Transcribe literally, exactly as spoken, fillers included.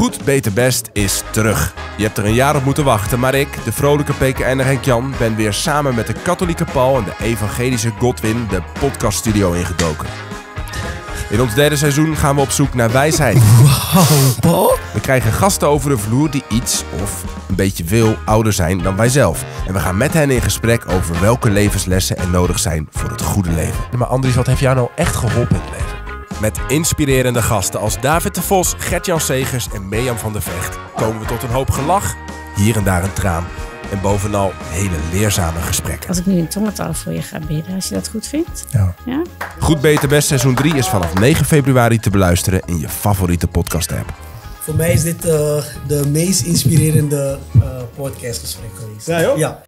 Goed, beter, best is terug. Je hebt er een jaar op moeten wachten, maar ik, de vrolijke P K N'er Henk Jan, ben weer samen met de katholieke Paul en de evangelische Godwin de podcaststudio ingedoken. In ons derde seizoen gaan we op zoek naar wijsheid. Wow, Paul? We krijgen gasten over de vloer die iets, of een beetje veel, ouder zijn dan wij zelf. En we gaan met hen in gesprek over welke levenslessen er nodig zijn voor het goede leven. Maar Andries, wat heeft jou nou echt geholpen in het leven? Met inspirerende gasten als David de Vos, Gert-Jan Segers en Mirjam van der Vecht komen we tot een hoop gelach, hier en daar een traan en bovenal hele leerzame gesprekken. Als ik nu in tongentaal voor je ga bidden, als je dat goed vindt. Ja. Ja? Goed, beter, best seizoen drie is vanaf negen februari te beluisteren in je favoriete podcast app. Voor mij is dit uh, de meest inspirerende uh, podcastgesprek geweest. Ja, joh? Ja.